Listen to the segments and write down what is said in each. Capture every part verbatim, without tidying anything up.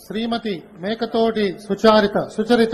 శ్రీమతి మేకతోటి సుచారిత సుచరిత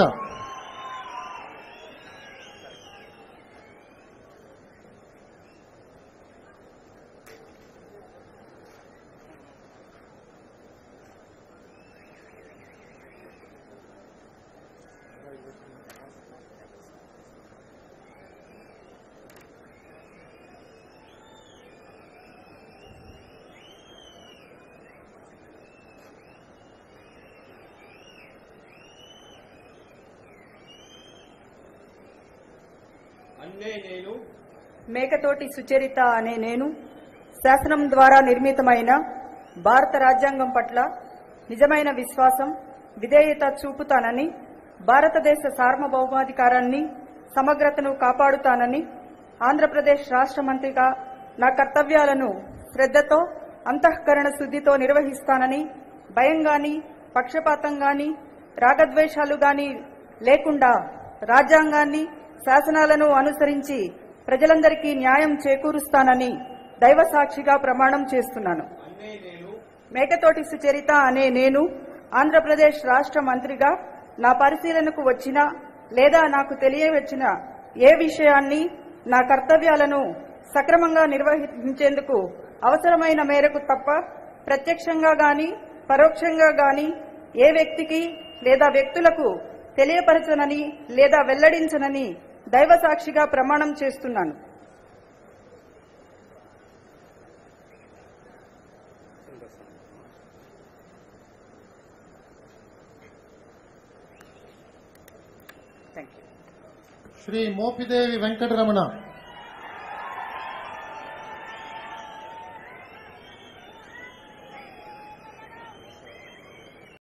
మేకతోటి సుచరిత అనే నేను శాసనం ద్వారా నిర్మితమైన భారత రాజ్యాంగం పట్ల నిజమైన విశ్వాసం విధేయత చూపుతానని, భారతదేశ సార్వభౌమాధికారాన్ని సమగ్రతను కాపాడుతానని, ఆంధ్రప్రదేశ్ రాష్ట్ర మంత్రిగా నా కర్తవ్యాలను శ్రద్ధతో అంతఃకరణ శుద్ధితో నిర్వహిస్తానని, భయం గాని పక్షపాతం గాని రాగద్వేషాలు గాని లేకుండా రాజ్యాంగాన్ని శాసనాలను అనుసరించి ప్రజలందరికీ న్యాయం చేకూరుస్తానని దైవ సాక్షిగా ప్రమాణం చేస్తున్నాను. మేకతోటి సుచరిత అనే నేను ఆంధ్రప్రదేశ్ రాష్ట్ర మంత్రిగా నా పరిశీలనకు వచ్చిన లేదా నాకు తెలియవచ్చిన ఏ విషయాన్ని నా కర్తవ్యాలను సక్రమంగా నిర్వహించేందుకు అవసరమైన మేరకు తప్ప ప్రత్యక్షంగా గాని పరోక్షంగా గాని ఏ వ్యక్తికి లేదా వ్యక్తులకు తెలియపరచనని లేదా వెల్లడించనని దైవ సాక్షిగా ప్రమాణం చేస్తున్నాను. శ్రీ మోపిదేవి వెంకటరమణ.